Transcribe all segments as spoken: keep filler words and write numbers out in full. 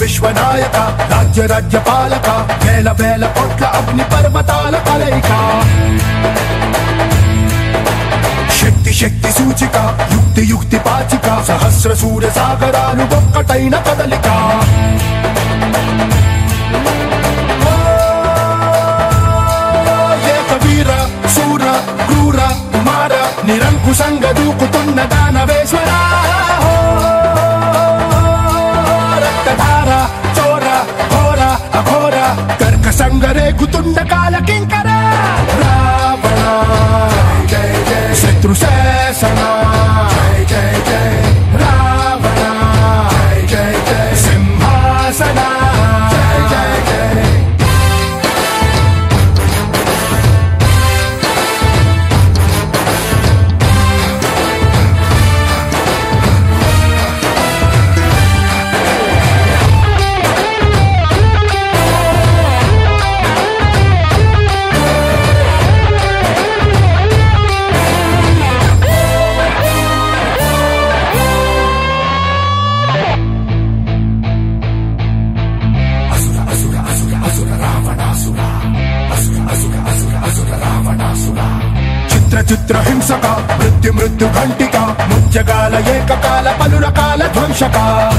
విశ్వనాయక రాజ్య రాజ్య పాలక వేల వేల కోట్ల అగ్ని పర్వతాల కలయిక శక్తి శక్తి సూచిక యుక్తి యుక్తి పాచిక సహస్ర సూర్య సాగరాలు ఒక్కటైన కదలిక ఏకవీర శూర క్రూర కుమార నిరంకుశంగా దూకుతున్న దానవేశ్వర రక్తధార చోర ఘోర అఘోర కర్కసంగరేగుతున్న కాల కింకర రావణ జయ జయ శత్రు శాసన జయ జయ జయ రావణ జయ జయ సింహాసన జయ జయ జయ చిత్ర హింసక మృత్యు మృత్యు ఘంటిక ముత్యకాల ఏకకాల పలు రకాల ధ్వంసక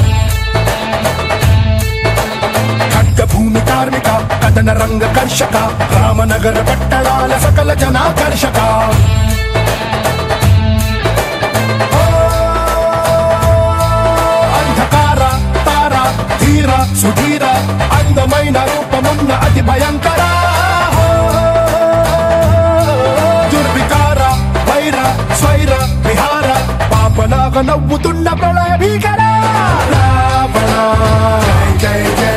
ఖడ్గ భూమి కార్మిక కథన రంగ కర్షక రామనగర పట్టణాల సకల జనాకర్షక అంధకార తార ధీర సుధీర అందమైన రూపమున్న అతి భయంకర స్వైర విహార పాపలాగా నవ్వుతున్న ప్రళయ భీకర రావణ జయ జయ